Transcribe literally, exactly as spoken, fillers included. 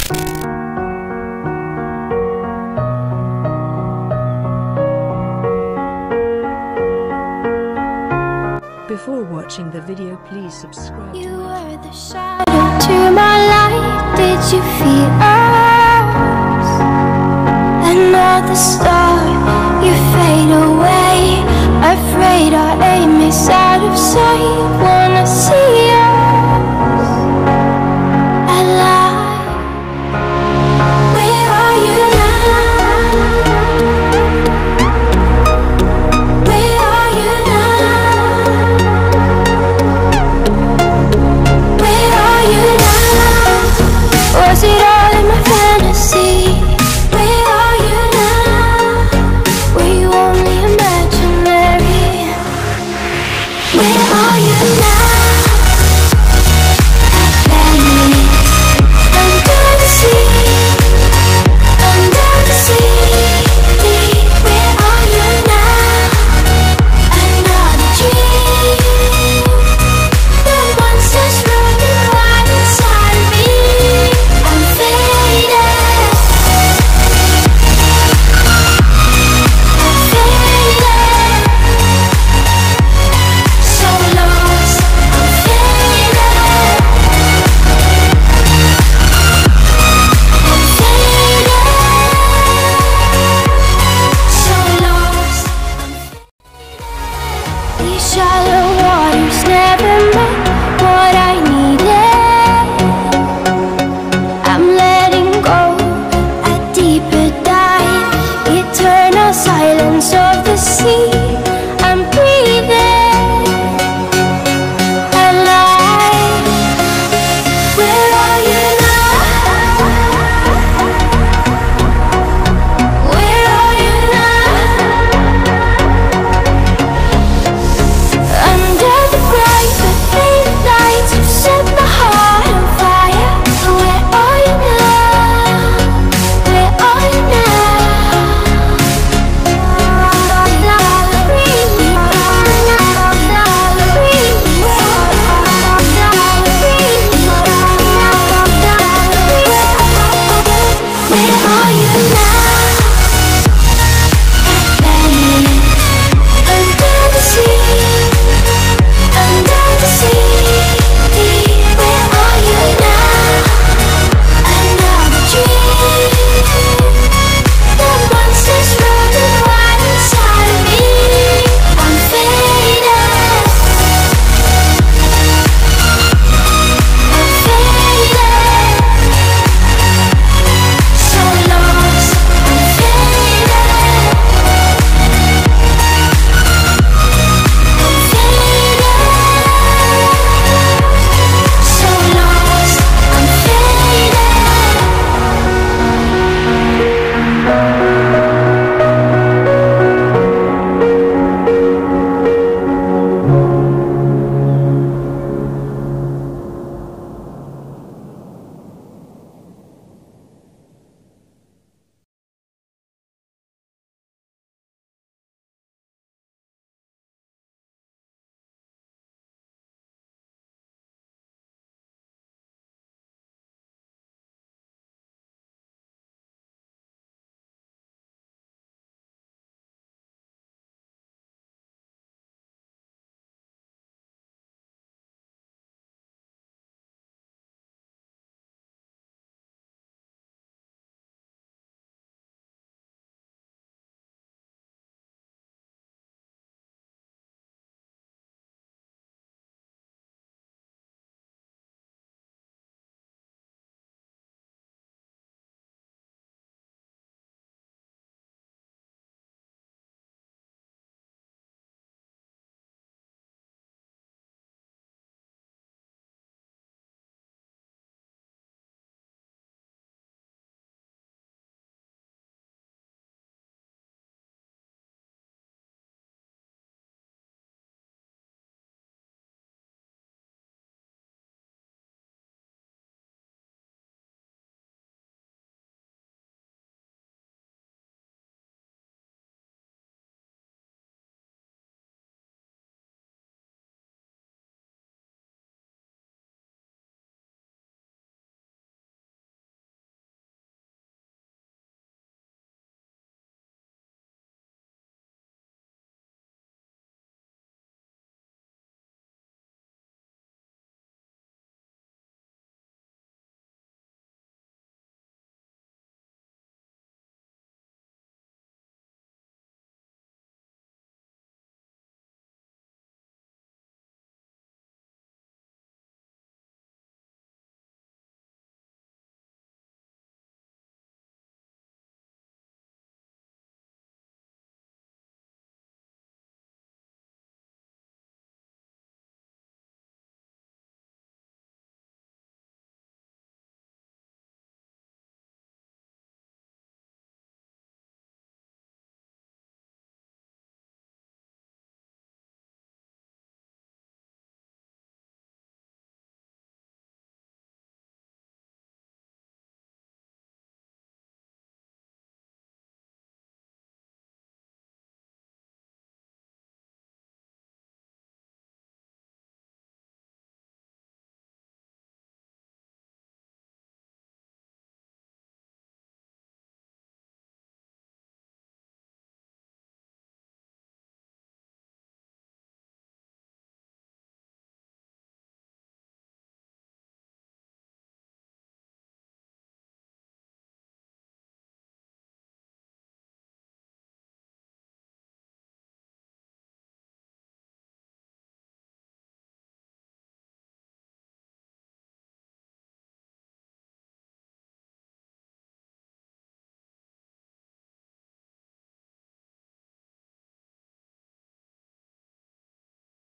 Before watching the video, please subscribe. You were the shadow to my light. Did you feel us? Another star, you fade away. Afraid our aim is out of sight. Wanna see us alive. Where are you now? Where are you now? Where are you now? Was it all in my fantasy? Where are you now? Were you only imaginary? Where are you now? Under the sea, under the sea, deep. Where are you now? Another dream. The monsters running wild inside of me. I'm faded. I'm faded. So lost. I'm faded. I'm faded. So lost. These shallow waters never meant what I needed. I'm letting go, a deeper dive, eternal silence of the sea. I'm breathing alive. Where are you now? Where are you now? Under the bright but faded lights, you set my heart on fire. Where are you now? Where are you now? Where are you now?